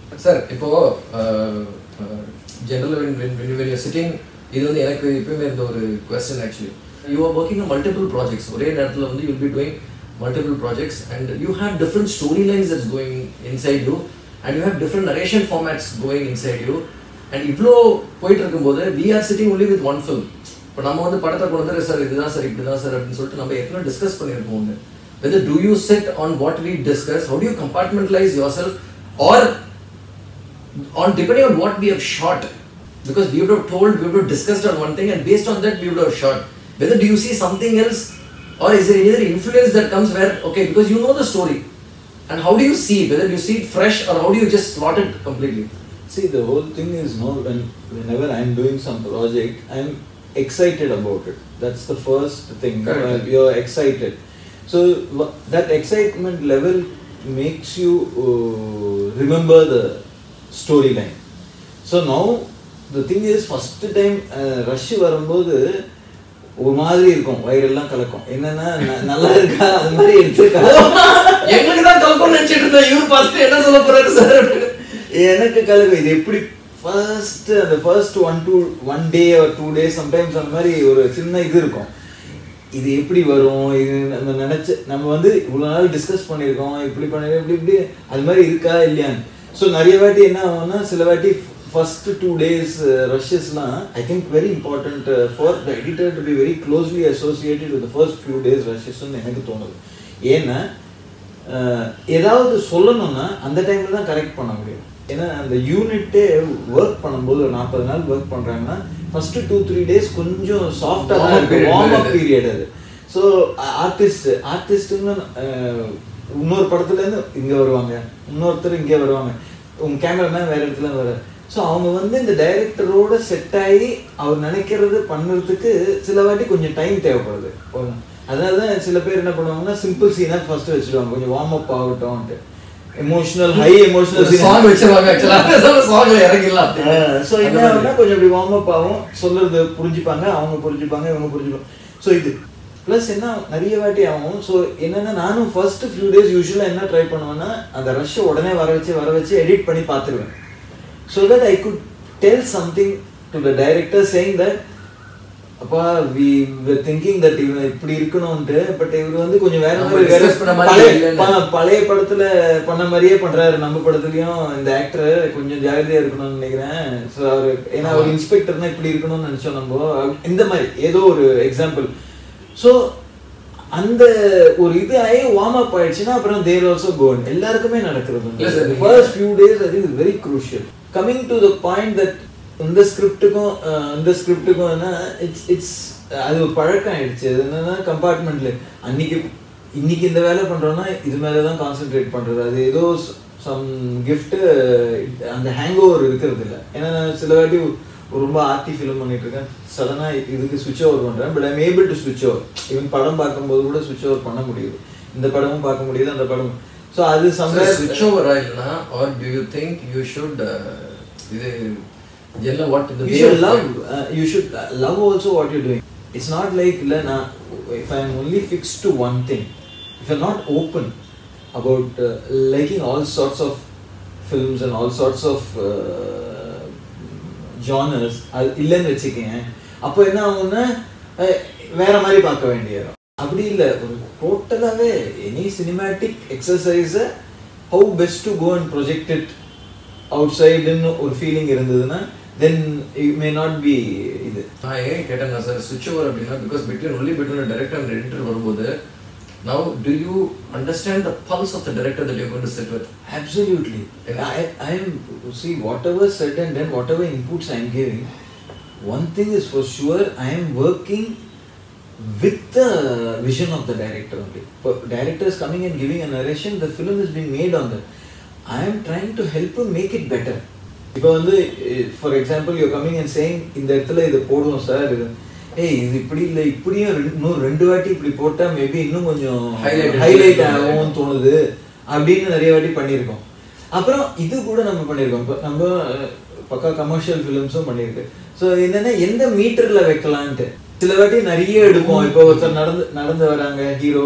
Sir, இப்போ generally when you're sitting, இது வந்து எனக்கு இப்பவே இந்த ஒரு question actually. You are working on multiple projects. ஒரே நேரத்துல வந்து you'll be doing multiple projects and you have different storylines that's going inside you and you have different narration formats going inside you and இவ்ளோ போயிட்டு இருக்கும்போது we are sitting only with one film. இப்போ நம்ம வந்து படத்தை கொண்டு வந்து sir இதுதான் சார் இப்படிதான் சார் அப்படின்னு சொல்லிட்டு நம்ம ஏற்கனவே டிஸ்கஸ் பண்ணியிருப்போம். Whether do you sit on what we discuss, how do you compartmentalize yourself or on depending on what we have shot, because we would have told, we would have discussed on one thing and based on that we would have shot. Whether do you see something else or is there any other influence that comes where, okay, because you know the story and how do you see it? Whether you see it fresh or how do you just slot it completely? See, the whole thing is whenever I am doing some project, I am excited about it. That's the first thing. You are excited. So that excitement level makes you remember the storyline. So now the thing is, first time rush வரும்போது ஒரு மாதிரி இருக்கும், வயிறெல்லாம் கலக்கும். என்னன்னா நல்லா இருக்கா அது மாதிரி எடுத்துக்கா எங்களுக்கு தான் கலக்கும் நினைச்சிட்டு இருந்தேன். இவர் பார்த்து என்ன சொல்ல போறாரு சார்? எனக்கு கலக்கும். இது எப்படி ஃபர்ஸ்ட் அந்த first one day or 2 days sometimes அந்த மாதிரி ஒரு சின்ன இது இருக்கும். இது எப்படி வரும், இது நம்ம நினைச்சு நம்ம வந்து இவ்வளோ நாள் டிஸ்கஸ் பண்ணியிருக்கோம், இப்படி பண்ணிருக்கோம், இப்படி அது மாதிரி இருக்கா இல்லையான்னு. ஸோ நிறைய வாட்டி என்ன ஆகும்னா, சில வாட்டி ஃபர்ஸ்ட் 2 days ரஷ்ஷஸ்லாம் I think very important for the editor to be very closely associated with first few days ரஷ்ஷஸ்ன்னு எனக்கு தோணுது. ஏன்னா ஏதாவது சொல்லணும்னா அந்த டைமில் தான் கரெக்ட் பண்ண முடியும். ஏன்னா அந்த யூனிட்டே ஒர்க் பண்ணும்போது ஒரு 40 நாள் ஒர்க் பண்ணுறாங்கன்னா ஃபர்ஸ்ட் 2-3 days கொஞ்சம் சாஃப்டாக தான் இருக்குது, வார்ம் அப் பீரியட் அது. ஸோ ஆர்டிஸ்ட்டுன்னு இன்னொரு படத்துலேருந்து இங்கே வருவாங்க, இன்னொருத்தர் இங்கே வருவாங்க, உங்கள் கேமராமேன் வேறு இடத்துல வர. ஸோ அவங்க வந்து இந்த டைரக்டரோட செட் ஆகி அவர் நினைக்கிறது பண்ணுறதுக்கு சில வாட்டி கொஞ்சம் டைம் தேவைப்படுது. அதனால தான் சில பேர் என்ன பண்ணுவாங்கன்னா சிம்பிள் சீனாக ஃபர்ஸ்ட் வச்சுடுவாங்க, கொஞ்சம் வார்ம் அப் ஆகட்டும்ட்டு. எமோஷனல் ஹை எமோஷனல் சாங் வச்சிருவாங்க ஆக்சுவலா, சாங்ல இறங்கிடலாம். ஸோ என்ன ஆகும்னா கொஞ்சம் அப்படி வார்ம் அப் ஆகும், சொல்றது புரிஞ்சுப்பாங்க, அவங்க புரிஞ்சுப்பாங்க, இவங்க புரிஞ்சுப்பாங்க. ஸோ இது ப்ளஸ் என்ன நிறைய வாட்டி ஆகும். ஸோ என்னன்னா நானும் ஃபர்ஸ்ட் ஃபியூ டேஸ் யூஸ்வலாக என்ன ட்ரை பண்ணுவேன்னா அந்த ரஷ்ஷை உடனே வர வச்சு எடிட் பண்ணி பார்த்துருவேன். So that I could tell something to the director saying that அப்பா வி வர் திங்கிங் தட் இவன் இப்படி இருக்கணும்ட்டு, பட் இவர் வந்து கொஞ்சம் வேற மாதிரி பழைய படத்துல பண்ண மாதிரியே பண்றாரு, நம்ம படத்துலயும் இந்த ஆக்டர் கொஞ்சம் ஜாகிரதையா இருக்கணும்னு நினைக்கிறேன். ஸோ அவர் ஏன்னா ஒரு இன்ஸ்பெக்டர்னா இப்படி இருக்கணும்னு நினைச்சோம் நம்ம, இந்த மாதிரி ஏதோ ஒரு எக்ஸாம்பிள். ஸோ அந்த ஒரு இது ஆகி வார்ம் அப் ஆயிடுச்சுன்னா அப்புறம் தேர் ஆல்சோ கோன் எல்லாருக்குமே நடக்கிறது. First few days I think is very crucial. Coming to the point that இந்த ஸ்கிரிப்டுக்கும் என்ன இட்ஸ் அது ஒரு பழக்கம் ஆயிடுச்சு. அது என்னன்னா கம்பார்ட்மெண்ட்ல இன்னைக்கு இந்த வேலை பண்றோம்னா இது மேலே தான் கான்சென்ட்ரேட் பண்றது. அது ஏதோ சம் கிஃப்ட் அந்த ஹேங் ஓவர் இருக்கிறது இல்லை. ஏன்னா சில வாட்டி ரொம்ப ஆர்டி ஃபிலிம் பண்ணிட்டு இருக்கேன், சடனாக இதுக்கு ஸ்விட்ச் ஓவர் பண்ணுறேன், பட் ஐம் ஏபிள் டு ஸ்விட்ச் ஓவர். ஈவன் படம் பார்க்கும்போது கூட ஸ்விட்ச் ஓவர் பண்ண முடியுது, இந்த படமும் பார்க்க முடியுது, அந்த படமும். ஸோ அது ஸ்விட்ச் ஓவர் ஆயிடுனா or do you think you should இது you should love also what you're doing. It's not like if I am only fixed to one thing, if you're not open about liking all sorts of films and all sorts of genres இல்லைன்னு வச்சுக்கேன், அப்போ என்ன ஆகும்னா வேற மாதிரி பார்க்க வேண்டியது. அப்படி இல்லை, ஒரு டோட்டலாகவே எனி சினிமேட்டிக் எக்ஸசைஸை how best to go and project it outside ன்னு ஒரு ஃபீலிங் இருந்ததுன்னா then it may not be இது. நான் ஏன் கேட்டேன்னா சார் ஸ்விட்ச் ஓவர் அப்படின்னா because between a director and editor வரும்போது now do you understand the pulse of the director that you're going to sit with? Absolutely. I am see whatever said and then whatever inputs I am giving, one thing is for sure, I am working with the vision of the director only. Director is coming and giving a narration, the film is being made on that. I am trying to help him make it better. இப்போ வந்து for example you coming and saying இந்த இடத்துல இதை போடுவோம் sir, ஏய் இது இப்படி இல்லை, இப்படியும் இன்னும் 2 வாட்டி இப்படி போட்டால் மேபி இன்னும் கொஞ்சம் ஹைலைட் ஆகும்னு தோணுது அப்படின்னு நிறைய வாட்டி பண்ணியிருக்கோம். அப்புறம் இது கூட நம்ம பண்ணியிருக்கோம், இப்போ நம்ம பக்கா கமர்ஷியல் ஃபிலிம்ஸும் பண்ணியிருக்கு. ஸோ என்னென்னா எந்த மீட்டரில் வைக்கலான்ட்டு சில வாட்டி நிறைய எடுப்போம். இப்போ ஒருத்தர் நடந்து வராங்க ஹீரோ,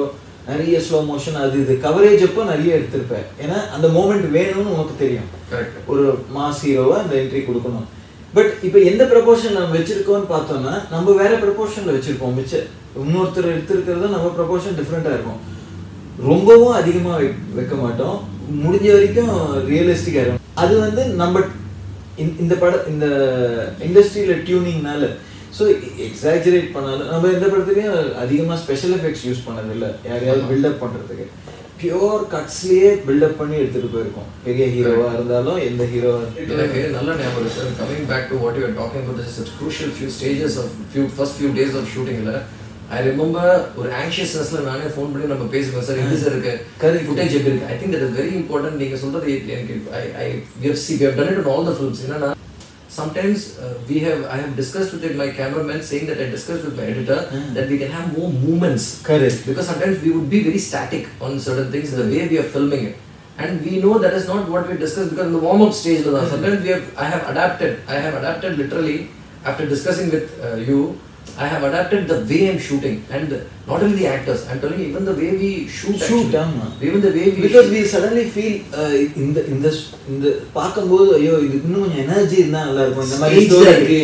நிறைய ஸ்லோ மோஷன் அது இது கவரேஜ் அப்போ நிறைய எடுத்திருப்பேன். ஏன்னா அந்த மூமெண்ட் வேணும்னு உனக்கு தெரியும். ஒரு மாஸ் ஹீரோவா அந்த என்ட்ரி கொடுக்கணும். பட் இப்போ எந்த ப்ரொபோர்ஷன் நம்ம வச்சிருக்கோம்னு பார்த்தோம்னா நம்ம வேற ப்ரொபோர்ஷன்ல வச்சிருப்போம். இன்னொருத்தர் எடுத்திருக்கிறது நம்ம ப்ரொபோர்ஷன் டிஃப்ரெண்டா இருக்கும். ரொம்பவும் அதிகமா வைக்க மாட்டோம், முடிஞ்ச வரைக்கும் ரியலிஸ்டிக்கா இருக்கும். அது வந்து நம்ம இந்த இந்த இண்டஸ்ட்ரியில டியூனிங்னால ஸோ எக்ஸாஜரேட் பண்ணாலும் நம்ம எந்த படத்துலையும் அதிகமாக ஸ்பெஷல் எஃபெக்ட்ஸ் யூஸ் பண்ணதில்லை. யாரையாவது பில்டப் பண்ணுறதுக்கு பியூர் கட்ஸ்லேயே பில்டப் பண்ணி எடுத்துகிட்டு போயிருக்கோம். பெரிய ஹீரோவாக இருந்தாலும் எந்த ஹீரோவாக. எனக்கு நல்ல ஞாபகம் sir. Coming back to what you are talking about this crucial few stages of first few days of ஷூட்டிங்கில் ஐ ரிமெம்பர் ஒரு ஆங்ஷியஸ்னஸ்ல நானே ஃபோன் பண்ணி நம்ம பேசுவேன் சார் எப்படி சார் இருக்கு ஃபுட்டேஜ் எப்படி இருக்கு. I think that is very important. நீங்கள் சொல்றது எனக்கு we have done it in all the films. என்னன்னா sometimes I have discussed with my cameraman, saying that I discussed with my editor that we can have more movements. Correct. Because sometimes we would be very static on certain things in the way we are filming it. And we know that is not what we discussed because in the warm-up stage, sometimes I have adapted literally after discussing with you. I have adapted the way I'm shooting, and not only the actors, I'm telling you, even the way we shoot even the way we because we suddenly feel in the பார்க்கும்போது ஐயோ இது இன்னும் கொஞ்சம் energy இருந்தா நல்லா இருக்கும். இந்த மாதிரி ஸ்டோரி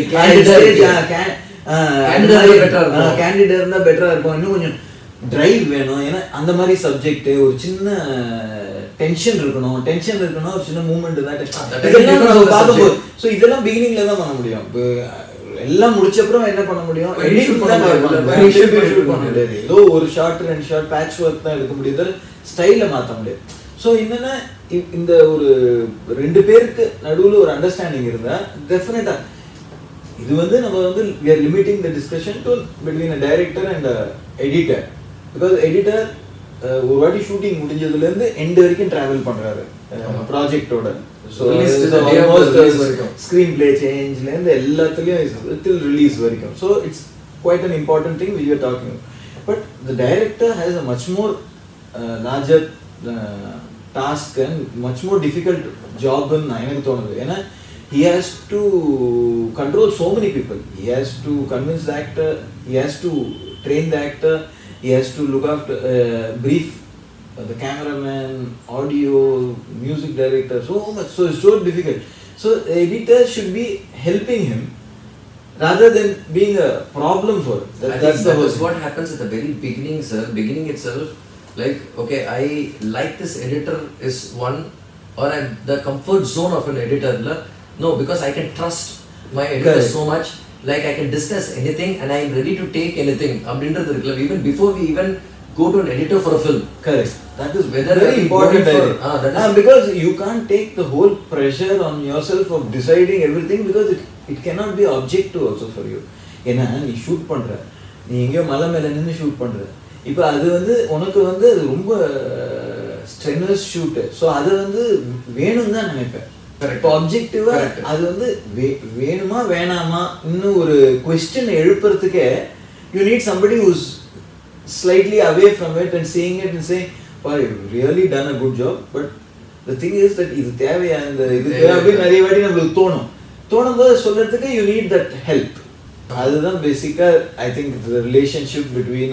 கேண்டிடேட் இருந்தா பெட்டரா இருக்கும், இன்னும் கொஞ்சம் டிரைவ் வேணும். ஏன்னா அந்த மாதிரி சப்ஜெக்ட் ஒரு சின்ன டென்ஷன் இருக்கணும் ஒரு சின்ன மூவ்மெண்ட் தான் இதெல்லாம் பார்க்கும்போது. ஸோ இதெல்லாம் பிகினிங்ல தான் பண்ண முடியும். எல்லாம் முடிச்ச அப்புறம் என்ன பண்ண முடியும், ஏதோ ஒரு ஷார்ட் 2 ஷார்ட் பேட்ச் ஒர்க் தான் எடுக்க முடியுது, ஸ்டைல மாற்ற முடியாது. ஸோ என்னன்னா இந்த ஒரு 2 பேருக்கு நடுவில் ஒரு அண்டர்ஸ்டாண்டிங் இருந்தா டெஃபினட்டா இது வந்து நம்ம வந்து we are limiting the discussion to between a director and a editor. because editor ஒரு வாட்டி ஷூட்டிங் முடிஞ்சதுல இருந்து எண்ட் வரைக்கும் டிராவல் பண்றாரு ப்ராஜெக்டோட. So screenplay change and everything till release varaikum. So it's quite an important thing we are talking about. But the director has a much more larger task and much more difficult job in enakku thonudhu. Ena he has to control so many people. He has to convince the actor, he has to train the actor, he has to look after brief the cameraman, audio, music director, so much. So it's so difficult. So the editor should be helping him rather than being a problem for him. That's what happens at the very beginning, sir. Beginning itself, like okay, I like this editor is one, or the comfort zone of an editor. No, because I can trust my editor so much. Like I can discuss anything and I am ready to take anything. Even before we even go to an editor for a film. Correct. That is very important. Because you can't take the whole pressure on yourself of deciding everything, because it cannot be objective also for you. ஏன்னா நீ shoot பண்ற, நீ எங்கேயோ மலை மேல நின்று shoot பண்ற, இப்போ அது வந்து உனக்கு வந்து அது ரொம்ப ஸ்ட்ரென்வஸ் ஷூட்டு. ஸோ அது வந்து வேணும்னு தான் நினைப்பேன். இப்போ ஆப்ஜெக்டிவா அது வந்து வேணுமா வேணாமா இன்னும் ஒரு கொஸ்டின் எழுப்புறதுக்கே you need somebody whose slightly away from it and seeing it and saying, wow, you've really done a good job. But the thing is that இது தேவையா இந்த இது அப்படின்னு நிறைய வாட்டி நம்மளுக்கு தோணும்போது சொல்றதுக்கு you need that help. அதுதான் பேசிக்கா I think the relationship between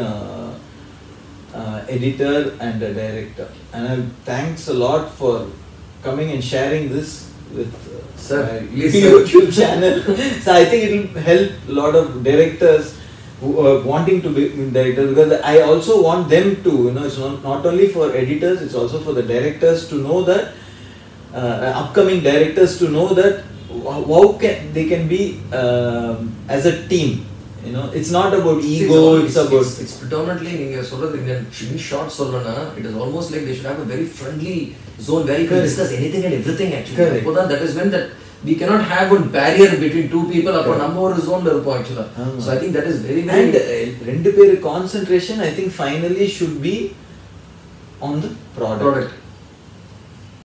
editor and a director. And thanks a lot for coming and sharing this with YouTube channel. So I think it will help a lot of directors who are wanting to be directors, because I also want them to, it's not only for editors, it's also for the directors to know that upcoming directors to know that how they can be as a team. It's not about ego, it's predominantly neenga solradhu in short solrana, it is almost like they should have a very friendly zone where you can discuss anything and everything actually. That is when that we cannot have one barrier between two people appo நம்ம ஒரு zone இருப்போம் actually. So I think that is very and ரெண்டு பேர் concentration I think finally should be on the product.